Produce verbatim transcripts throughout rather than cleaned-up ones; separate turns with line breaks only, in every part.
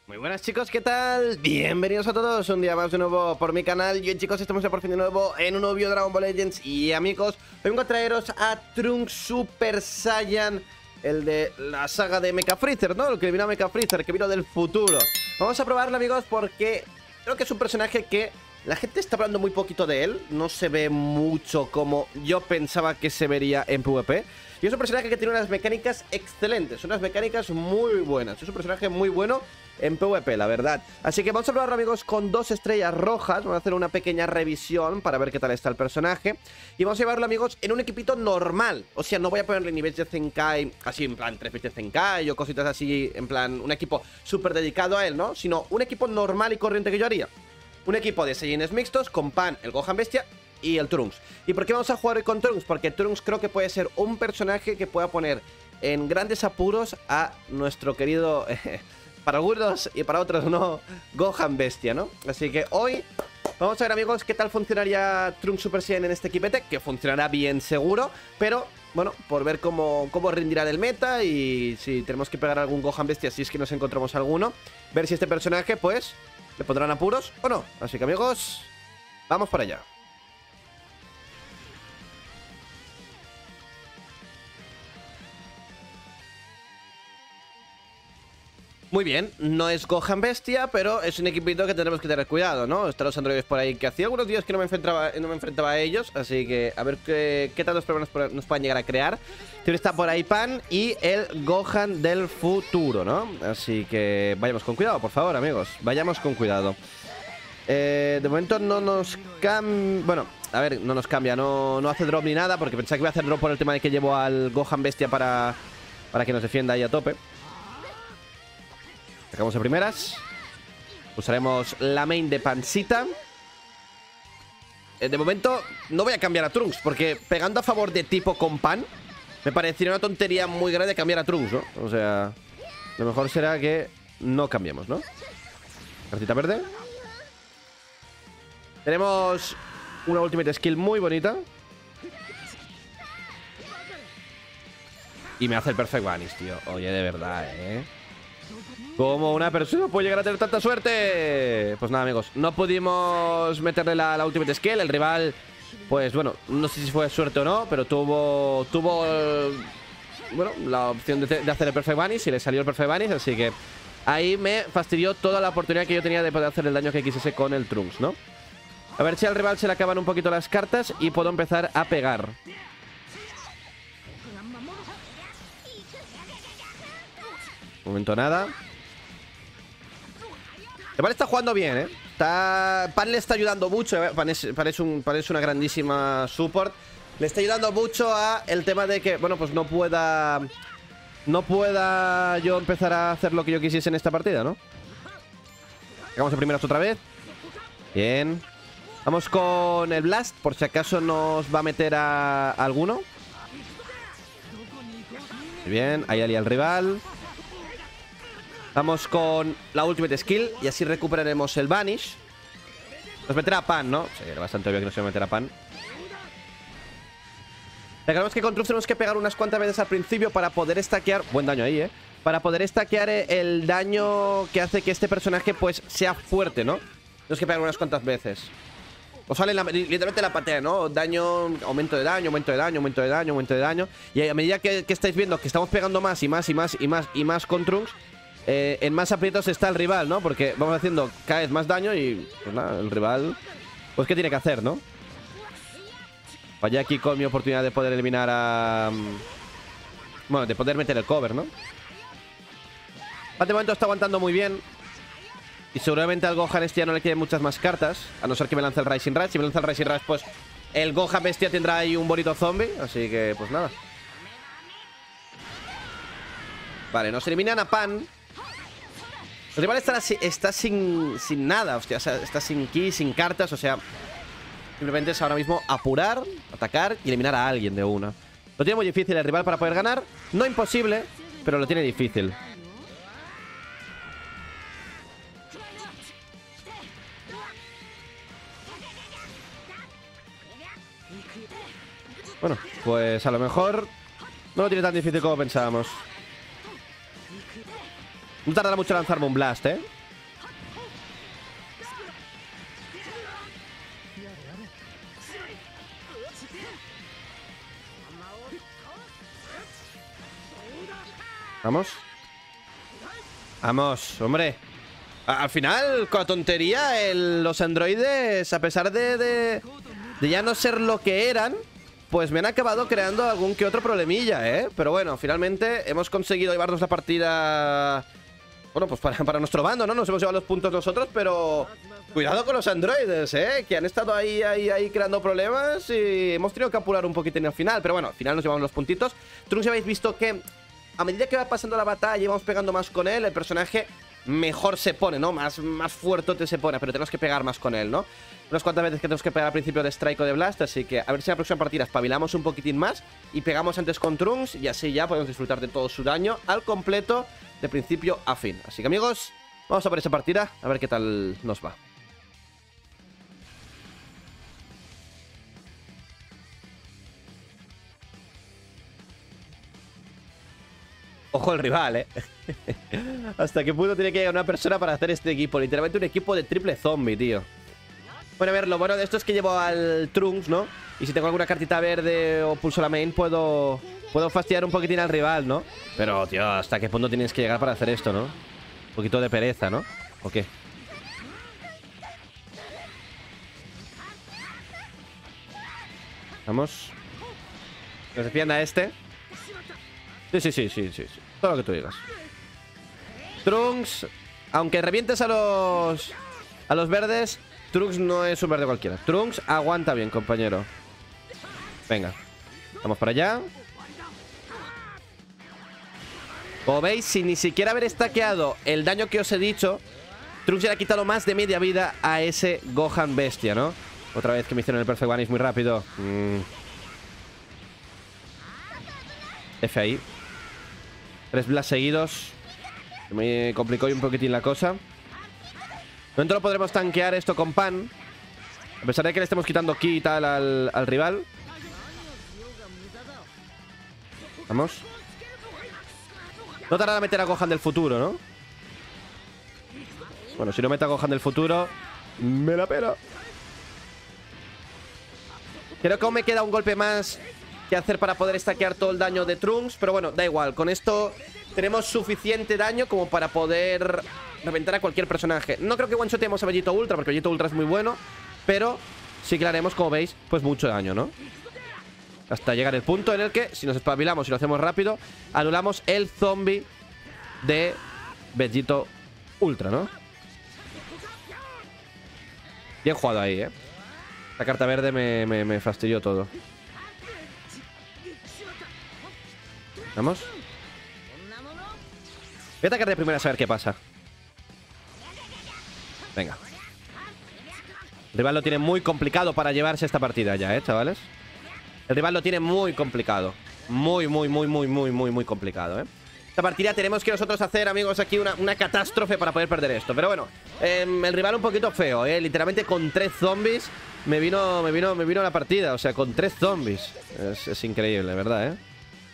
Muy buenas chicos, ¿qué tal? Bienvenidos a todos un día más de nuevo por mi canal. Y hoy chicos estamos ya por fin de nuevo en un nuevo vídeo de Dragon Ball Legends. Y amigos, vengo a traeros a Trunks Super Saiyan, el de la saga de Mecha Freezer, ¿no? El que vino a Mecha Freezer, que vino del futuro. Vamos a probarlo amigos porque creo que es un personaje que la gente está hablando muy poquito de él. No se ve mucho como yo pensaba que se vería en PvP. Y es un personaje que tiene unas mecánicas excelentes, unas mecánicas muy buenas. Es un personaje muy bueno en PvP, la verdad. Así que vamos a probarlo amigos con dos estrellas rojas. Vamos a hacer una pequeña revisión para ver qué tal está el personaje. Y vamos a llevarlo amigos en un equipito normal. O sea, no voy a ponerle niveles de Zenkai así en plan tres veces Zenkai o cositas así, en plan un equipo súper dedicado a él, ¿no? Sino un equipo normal y corriente que yo haría. Un equipo de Saiyans mixtos con Pan, el Gohan Bestia y el Trunks. ¿Y por qué vamos a jugar hoy con Trunks? Porque Trunks creo que puede ser un personaje que pueda poner en grandes apuros a nuestro querido, eh, para algunos y para otros no, Gohan Bestia, ¿no? Así que hoy vamos a ver amigos qué tal funcionaría Trunks Super Saiyan en este equipete, que funcionará bien seguro, pero bueno, por ver cómo, cómo rendirá del meta y si tenemos que pegar algún Gohan Bestia, si es que nos encontramos alguno, ver si este personaje pues le pondrán apuros o no. Así que amigos, vamos para allá. Muy bien, no es Gohan Bestia, pero es un equipito que tendremos que tener cuidado, ¿no? Están los androides por ahí, que hacía algunos días que no me enfrentaba, no me enfrentaba a ellos, así que a ver qué, qué tantos problemas nos puedan llegar a crear. Tiene está por ahí Pan y el Gohan del futuro, ¿no? Así que vayamos con cuidado, por favor, amigos. Vayamos con cuidado. Eh, de momento no nos cambia... Bueno, a ver, no nos cambia, no, no hace drop ni nada, porque pensaba que iba a hacer drop por el tema de que llevo al Gohan Bestia para, para que nos defienda ahí a tope. Sacamos de primeras. Usaremos la main de Pancita. De momento no voy a cambiar a Trunks, porque pegando a favor de tipo con Pan me parecería una tontería muy grande cambiar a Trunks, ¿no? O sea, lo mejor será que no cambiemos, ¿no? Cartita verde. Tenemos una ultimate skill muy bonita. Y me hace el Perfect Vanish, tío. Oye, de verdad, ¿eh? ¿Cómo una persona puede llegar a tener tanta suerte? Pues nada, amigos, no pudimos meterle la, la ultimate skill. El rival, pues bueno, no sé si fue suerte o no, pero tuvo tuvo bueno, la opción de, de hacer el Perfect Vanish y le salió el Perfect Vanish, así que ahí me fastidió toda la oportunidad que yo tenía de poder hacer el daño que quisiese con el Trunks, ¿no? A ver si al rival se le acaban un poquito las cartas y puedo empezar a pegar. Momento nada. El Pan está jugando bien, ¿eh? Está... Pan le está ayudando mucho, ¿eh? Pan, es, Pan, es un, Pan es una grandísima support. Le está ayudando mucho a el tema de que, bueno, pues no pueda... No pueda yo empezar a hacer lo que yo quisiese en esta partida, ¿no? Hagamos el primero otra vez. Bien. Vamos con el Blast, por si acaso nos va a meter a, a alguno. Bien, ahí alía al rival. Vamos con la ultimate skill y así recuperaremos el Vanish. Nos meterá Pan, ¿no? Sí, era bastante obvio que nos iba a meter a Pan. Recordemos que con Trunks tenemos que pegar unas cuantas veces al principio para poder stackear... Buen daño ahí, ¿eh? Para poder stackear el daño que hace que este personaje, pues, sea fuerte, ¿no? Tenemos que pegar unas cuantas veces. O sale la, literalmente la patea, ¿no? Daño, aumento de daño, aumento de daño, aumento de daño, aumento de daño. Y a medida que, que estáis viendo que estamos pegando más y más y más y más y más con Trunks... Eh, en más aprietos está el rival, ¿no? Porque vamos haciendo cada vez más daño y, pues nada, el rival, pues, ¿qué tiene que hacer, no? Vaya aquí con mi oportunidad de poder eliminar a... Bueno, de poder meter el cover, ¿no? De momento está aguantando muy bien. Y seguramente al Gohan este ya no le queden muchas más cartas, a no ser que me lance el Rising Rush. Si me lanza el Rising Rush, pues el Gohan Bestia tendrá ahí un bonito zombie. Así que, pues nada. Vale, nos eliminan a Pan. El rival está, está sin, sin nada, hostia, o sea, está sin ki, sin cartas, o sea, simplemente es ahora mismo apurar, atacar y eliminar a alguien de una. Lo tiene muy difícil el rival para poder ganar, no imposible, pero lo tiene difícil. Bueno, pues a lo mejor no lo tiene tan difícil como pensábamos. No tardará mucho lanzarme un Blast, ¿eh? Vamos. Vamos, hombre. Al final, con la tontería, el, los androides, a pesar de, de, de ya no ser lo que eran, pues me han acabado creando algún que otro problemilla, ¿eh? Pero bueno, finalmente hemos conseguido llevarnos la partida... Bueno, pues para, para nuestro bando, ¿no? Nos hemos llevado los puntos nosotros, pero... Cuidado con los androides, ¿eh? Que han estado ahí, ahí, ahí creando problemas y hemos tenido que apurar un poquitín al final. Pero bueno, al final nos llevamos los puntitos. Trunks, ya habéis visto que a medida que va pasando la batalla y vamos pegando más con él, el personaje mejor se pone, ¿no? Más, más fuerte se pone, pero tenemos que pegar más con él, ¿no? Unas cuantas veces que tenemos que pegar al principio de Strike o de Blast, así que a ver si en la próxima partida espabilamos un poquitín más y pegamos antes con Trunks y así ya podemos disfrutar de todo su daño al completo de principio a fin. Así que amigos, vamos a ver esa partida, a ver qué tal nos va. Ojo el rival, ¿eh? Hasta qué punto tiene que llegar una persona para hacer este equipo. Literalmente un equipo de triple zombie, tío. Bueno, a ver, lo bueno de esto es que llevo al Trunks, ¿no? Y si tengo alguna cartita verde o pulso la main, puedo... Puedo fastidiar un poquitín al rival, ¿no? Pero, tío, ¿hasta qué punto tienes que llegar para hacer esto, no? Un poquito de pereza, ¿no? ¿O qué? Vamos. Que se defienda este. Sí, sí, sí, sí, sí, sí. Todo lo que tú digas. Trunks, aunque revientes a los... A los verdes, Trunks no es un verde cualquiera. Trunks aguanta bien, compañero. Venga. Vamos para allá. Como veis, sin ni siquiera haber stackeado el daño que os he dicho, Trunks ya le ha quitado más de media vida a ese Gohan bestia, ¿no? Otra vez que me hicieron el Perfect One muy rápido. Mm. F ahí. Tres blast seguidos. Me complicó un poquitín la cosa. Dentro lo podremos tanquear esto con Pan. A pesar de que le estemos quitando ki y tal al, al rival. Vamos. No tardará en meter a Gohan del futuro, ¿no? Bueno, si no mete a Gohan del futuro, me la pela. Creo que aún me queda un golpe más que hacer para poder stackear todo el daño de Trunks. Pero bueno, da igual. Con esto tenemos suficiente daño como para poder reventar a cualquier personaje. No creo que one-shotemos a Vegito Ultra, porque Vegito Ultra es muy bueno. Pero sí que le haremos, como veis, pues mucho daño, ¿no? Hasta llegar el punto en el que, si nos espabilamos y lo hacemos rápido, anulamos el zombie de Vegito Ultra, ¿no? Bien jugado ahí, ¿eh? La carta verde me, me, me fastidió todo. Vamos. Voy a atacar de primera a saber qué pasa. Venga. El rival lo tiene muy complicado para llevarse esta partida ya, ¿eh, chavales? El rival lo tiene muy complicado. Muy, muy, muy, muy, muy, muy, muy complicado, ¿eh? Esta partida tenemos que nosotros hacer, amigos, aquí una, una catástrofe para poder perder esto. Pero bueno, eh, el rival un poquito feo, ¿eh? Literalmente con tres zombies me vino, me vino, me vino la partida. O sea, con tres zombies. Es, es increíble, ¿verdad, eh?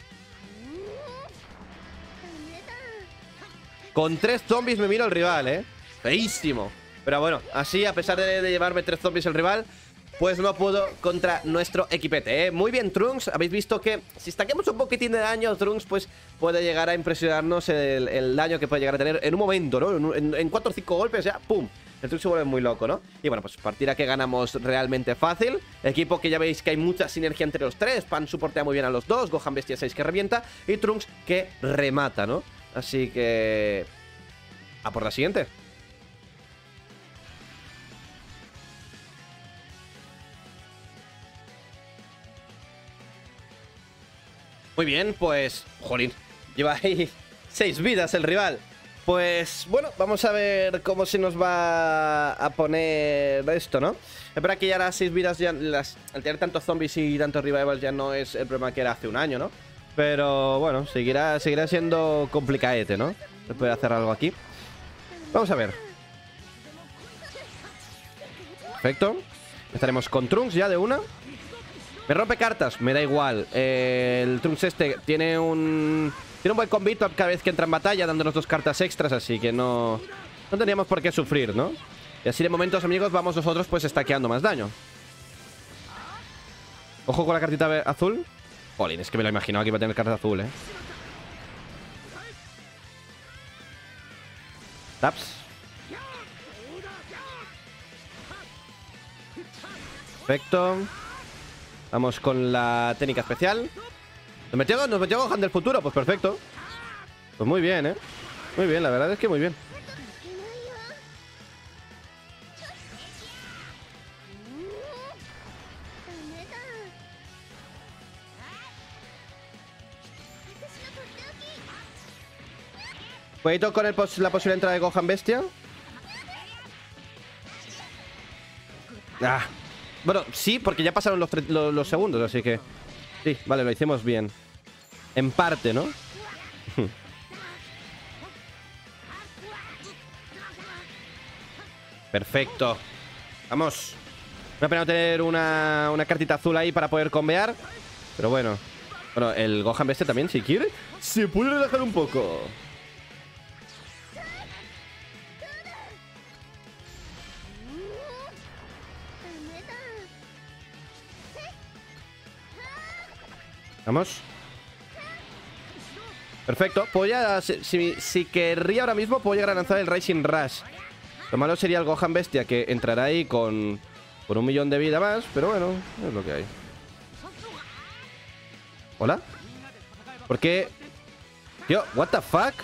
Con tres zombies me vino el rival, ¿eh? Feísimo. Pero bueno, así, a pesar de, de llevarme tres zombies el rival, pues no pudo contra nuestro equipete, ¿eh? Muy bien, Trunks. Habéis visto que si staquemos un poquitín de daño, Trunks pues puede llegar a impresionarnos el, el daño que puede llegar a tener en un momento, ¿no? En, en cuatro o cinco golpes ya, ¡pum! El Trunks se vuelve muy loco, ¿no? Y bueno, pues partida que ganamos realmente fácil. Equipo que ya veis que hay mucha sinergia entre los tres. Pan soportea muy bien a los dos. Gohan Bestia seis que revienta. Y Trunks que remata, ¿no? Así que... a por la siguiente. Muy bien, pues... jolín, lleva ahí seis vidas el rival. Pues bueno, vamos a ver cómo se nos va a poner esto, ¿no? Es verdad que ya las seis vidas, ya las, al tener tantos zombies y tantos revivals ya no es el problema que era hace un año, ¿no? Pero bueno, seguirá, seguirá siendo complicadete, ¿no? Se puede hacer algo aquí. Vamos a ver. Perfecto. Estaremos con Trunks ya de una. Me rompe cartas, me da igual. eh, El Trunks este tiene un... Tiene un buen combito cada vez que entra en batalla, dándonos dos cartas extras, así que no... No tendríamos por qué sufrir, ¿no? Y así de momentos, amigos, vamos nosotros pues stackeando más daño. Ojo con la cartita azul. Jolín, es que me lo imaginaba que iba a tener carta azul, ¿eh? Taps. Perfecto. Vamos con la técnica especial. ¿Nos metió, nos metió Gohan del futuro? Pues perfecto. Pues muy bien, ¿eh? Muy bien, la verdad es que muy bien. Cuidado con el pos la posible entrada de Gohan Bestia. Ah. Bueno, sí, porque ya pasaron los, los, los segundos, así que... Sí, vale, lo hicimos bien. En parte, ¿no? Perfecto. Vamos. Una pena no tener una, una cartita azul ahí para poder combear. Pero bueno. Bueno, el Gohan Bestia también, si quiere, se puede relajar un poco. Vamos. Perfecto. Puedo ya, si, si, si querría ahora mismo, puedo llegar a lanzar el Rising Rush. Lo malo sería el Gohan Bestia, que entrará ahí con, con un millón de vida más. Pero bueno, es lo que hay. ¿Hola? ¿Por qué? Tío, what the fuck?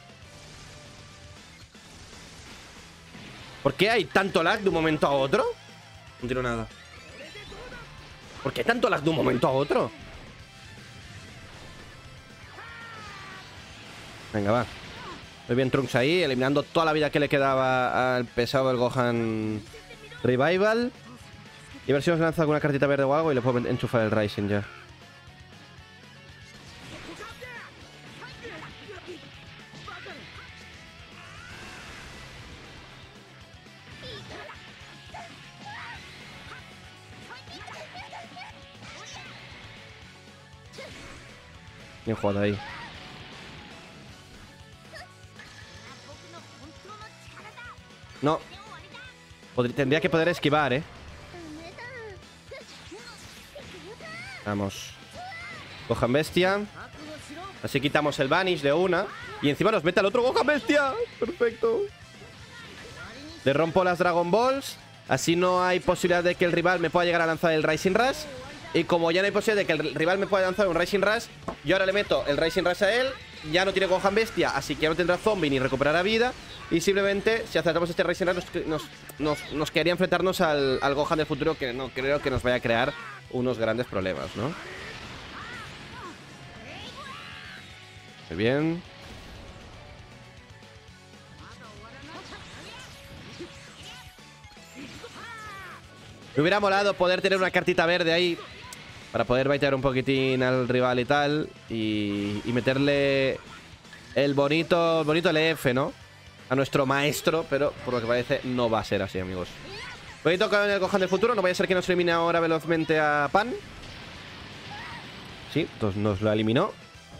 ¿Por qué hay tanto lag de un momento a otro? No entiendo nada. ¿Por qué tanto lag de un momento a otro? Venga, va. Muy bien Trunks ahí, eliminando toda la vida que le quedaba al pesado del Gohan Revival. Y a ver si nos lanza alguna cartita verde o algo y le puedo enchufar el Rising ya. Bien jugado ahí. No. Podría, tendría que poder esquivar, ¿eh? Vamos. Gohan Bestia. Así quitamos el Vanish de una. Y encima nos mete al otro Gohan Bestia. Perfecto. Le rompo las Dragon Balls. Así no hay posibilidad de que el rival me pueda llegar a lanzar el Rising Rush. Y como ya no hay posibilidad de que el rival me pueda lanzar un Rising Rush, yo ahora le meto el Rising Rush a él. Ya no tiene Gohan Bestia, así que ya no tendrá zombie ni recuperará vida. Y simplemente, si acertamos este Rising Rush, nos, nos, nos, nos quedaría enfrentarnos al, al Gohan del futuro, que no creo que nos vaya a crear unos grandes problemas, ¿no? Muy bien. Me hubiera molado poder tener una cartita verde ahí para poder baitear un poquitín al rival y tal. Y, y meterle el bonito, el bonito L F, ¿no? A nuestro maestro, pero por lo que parece no va a ser así, amigos. Bonito con el Gohan del futuro. No vaya a ser que nos elimine ahora velozmente a Pan. Sí, entonces nos lo eliminó.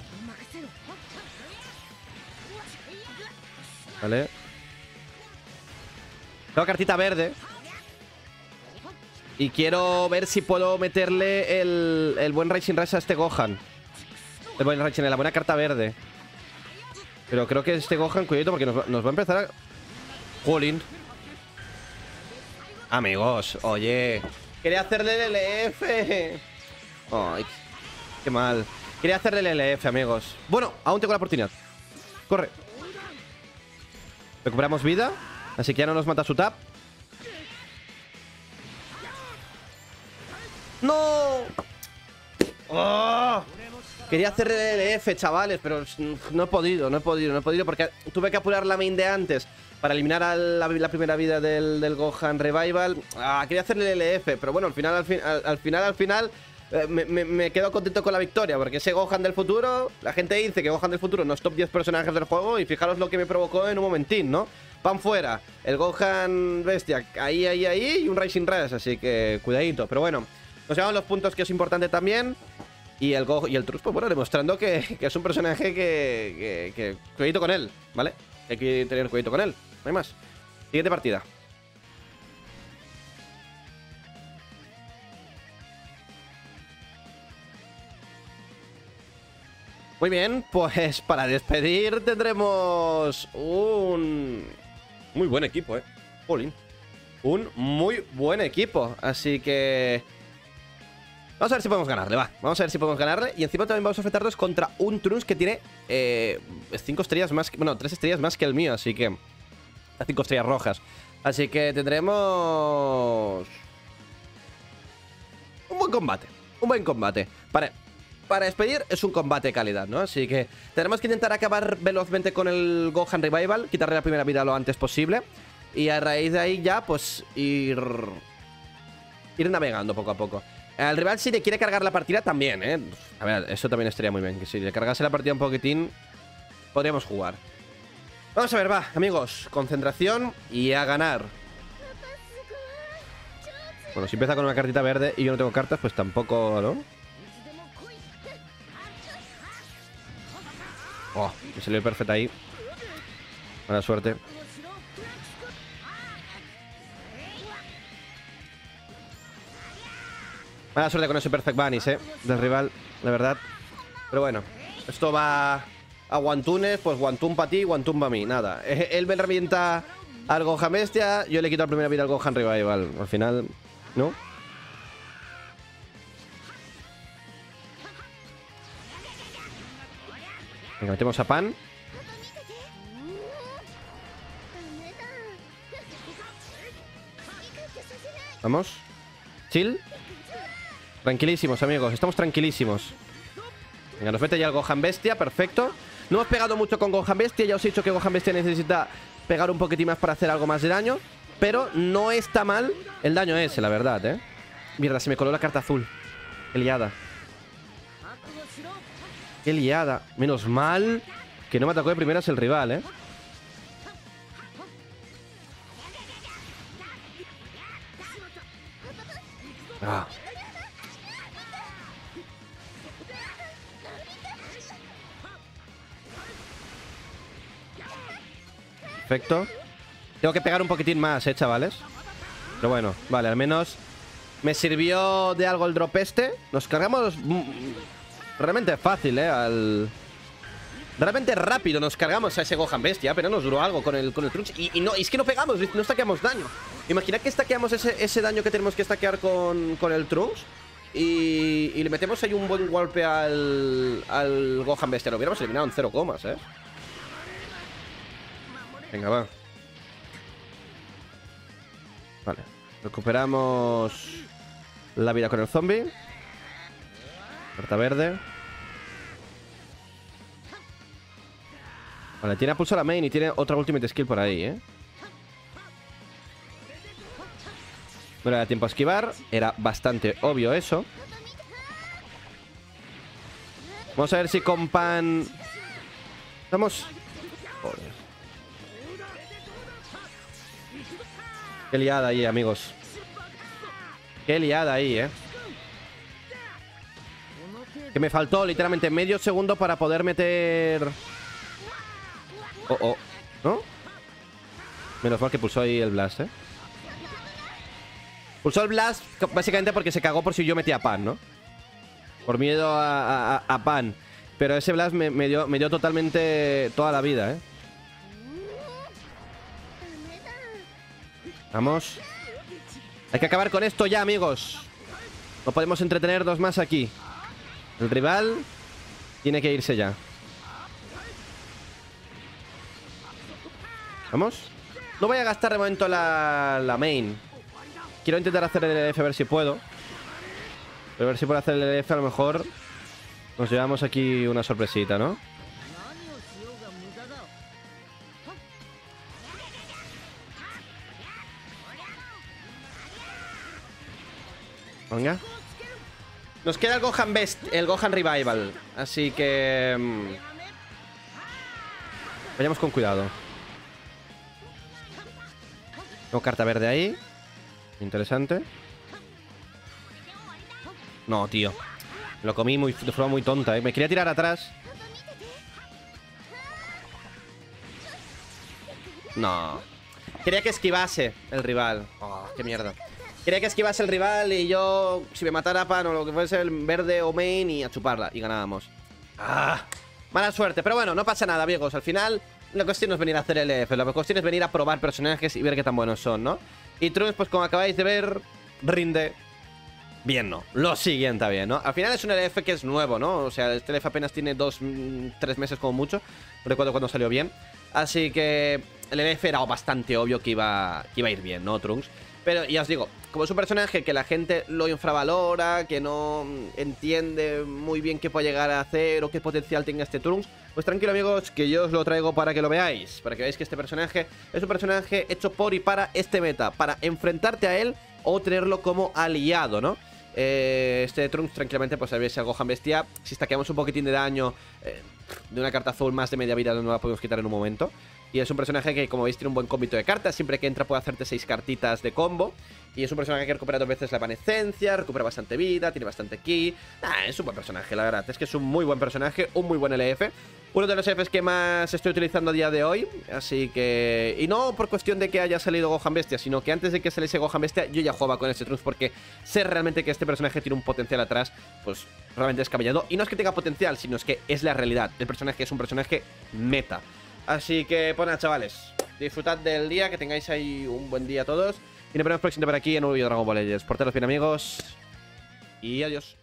Vale. Tengo cartita verde. Y quiero ver si puedo meterle el, el buen Rising Rush a este Gohan. El buen Rising, la buena carta verde. Pero creo que este Gohan, cuidado, porque nos va, nos va a empezar a... Jolín. Amigos, oye. Quería hacerle el L F. Ay, qué mal. Quería hacerle el L F, amigos. Bueno, aún tengo la oportunidad. Corre. Recuperamos vida. Así que ya no nos mata su tap. ¡No! ¡Oh! Quería hacer el L F, chavales, pero no he podido, no he podido, no he podido porque tuve que apurar la main de antes para eliminar a la, la primera vida del, del Gohan Revival. Ah, quería hacer el L F, pero bueno, al final, al, fin, al, al final, al final, eh, me, me, me quedo contento con la victoria, porque ese Gohan del futuro, la gente dice que Gohan del futuro no es top diez personajes del juego y fijaros lo que me provocó en un momentín, ¿no? Pan fuera, el Gohan Bestia, ahí, ahí, ahí, y un Rising Rush, así que cuidadito, pero bueno. Nos llevamos los puntos, que es importante también. Y el Go y el Trunks, pues bueno, demostrando que, que es un personaje que, que, que... Cuidadito con él, ¿vale? Hay que tener cuidadito con él, no hay más. Siguiente partida. Muy bien, pues para despedir tendremos un... Muy buen equipo, eh. Jolín. Un muy buen equipo. Así que... vamos a ver si podemos ganarle, va. Vamos a ver si podemos ganarle. Y encima también vamos a enfrentarnos contra un Trunks que tiene eh, cinco estrellas más que... bueno, tres estrellas más que el mío, así que... cinco estrellas rojas. Así que tendremos... un buen combate. Un buen combate. Para, para despedir es un combate de calidad, ¿no? Así que tenemos que intentar acabar velozmente con el Gohan Revival. Quitarle la primera vida lo antes posible. Y a raíz de ahí ya, pues, ir... ir navegando poco a poco. Al rival, si le quiere cargar la partida, también, ¿eh? A ver, eso también estaría muy bien. Que si le cargase la partida un poquitín, podríamos jugar. Vamos a ver, va, amigos. Concentración y a ganar. Bueno, si empieza con una cartita verde y yo no tengo cartas, pues tampoco, ¿no? Oh, me salió perfecto ahí. Buena suerte. Mala suerte con ese Perfect Bunnies, eh, del rival, la verdad. Pero bueno, esto va a Guantunes, pues Guantún para ti, Guantún para mí, nada. Él me revienta al Gohan Bestia, yo le quito la primera vida al Gohan Revival. Al final, ¿no? Venga, metemos a Pan. Vamos. Chill. Tranquilísimos, amigos, estamos tranquilísimos. Venga, nos mete ya el Gohan Bestia, perfecto. No hemos pegado mucho con Gohan Bestia. Ya os he dicho que Gohan Bestia necesita pegar un poquitín más para hacer algo más de daño. Pero no está mal el daño ese, la verdad, ¿eh? Mierda, se me coló la carta azul. Qué liada. Qué liada. Menos mal que no me atacó de primeras el rival, ¿eh? Ah. Perfecto. Tengo que pegar un poquitín más, eh, chavales. Pero bueno, vale, al menos me sirvió de algo el drop este. Nos cargamos realmente fácil, eh, al... realmente rápido nos cargamos a ese Gohan Bestia. Pero nos duró algo con el, con el Trunks. Y, y no, es que no pegamos, no stackeamos daño. Imaginad que stackeamos ese, ese daño que tenemos que stackear con, con el Trunks. Y, y le metemos ahí un buen golpe al, al Gohan Bestia. Lo hubiéramos eliminado en cero comas, eh. Venga, va. Vale. Recuperamos la vida con el zombie. Carta verde. Vale, tiene a pulso la main y tiene otra ultimate skill por ahí, ¿eh? No le da tiempo a esquivar. Era bastante obvio eso. Vamos a ver si con Pan... Vamos... Joder. Qué liada ahí, amigos. Qué liada ahí, eh. Que me faltó literalmente medio segundo para poder meter... Oh, oh. ¿No? Menos mal que pulsó ahí el blast, eh. Pulsó el blast básicamente porque se cagó por si yo metía Pan, ¿no? Por miedo a, a, a Pan. Pero ese blast me, me, dio, me dio totalmente toda la vida, eh. Vamos. Hay que acabar con esto ya, amigos. No podemos entretenernos más aquí. El rival tiene que irse ya. Vamos. No voy a gastar de momento la, la main. Quiero intentar hacer el L F a ver si puedo. Pero a ver si puedo hacer el L F, a lo mejor nos llevamos aquí una sorpresita, ¿no? Venga. Nos queda el Gohan Best, el Gohan Revival. Así que... Mmm, vayamos con cuidado. Tengo carta verde ahí. Interesante. No, tío. Me lo comí muy, de forma muy tonta, ¿eh? Me quería tirar atrás. No. Quería que esquivase el rival. Oh, qué mierda. Quería que esquivase el rival y yo, si me matara Pan o lo que fuese el verde o main, y a chuparla. Y ganábamos. Ah, mala suerte. Pero bueno, no pasa nada, amigos. Al final la cuestión no es venir a hacer L F, la cuestión es venir a probar personajes y ver qué tan buenos son, ¿no? Y Trunks, pues como acabáis de ver, rinde bien, ¿no? Lo siguiente bien, ¿no? Al final es un L F que es nuevo, ¿no? O sea, este L F apenas tiene dos, tres meses como mucho. No recuerdo cuándo salió bien. Así que el L F era bastante obvio que iba, que iba a ir bien, ¿no, Trunks? Pero ya os digo, como es un personaje que la gente lo infravalora, que no entiende muy bien qué puede llegar a hacer o qué potencial tenga este Trunks, pues tranquilo amigos, que yo os lo traigo para que lo veáis, para que veáis que este personaje es un personaje hecho por y para este meta, para enfrentarte a él o tenerlo como aliado, ¿no? Eh, este Trunks tranquilamente pues sabéis a Gohan Bestia. Si stackeamos un poquitín de daño eh, de una carta azul más de media vida no la podemos quitar en un momento. Y es un personaje que, como veis, tiene un buen cómbito de cartas. Siempre que entra puede hacerte seis cartitas de combo. Y es un personaje que recupera dos veces la evanescencia, recupera bastante vida, tiene bastante ki. Ah, es un buen personaje, la verdad. Es que es un muy buen personaje, un muy buen L F. Uno de los L Fs que más estoy utilizando a día de hoy. Así que... Y no por cuestión de que haya salido Gohan Bestia, sino que antes de que saliese Gohan Bestia yo ya jugaba con este Trunks porque sé realmente que este personaje tiene un potencial atrás, pues realmente descabellado. Y no es que tenga potencial, sino es que es la realidad. El personaje es un personaje meta. Así que, pues nada, chavales, disfrutad del día, que tengáis ahí un buen día todos. Y nos vemos próximamente por aquí en un nuevo vídeo de Dragon Ball Legends. Portaros bien, amigos. Y adiós.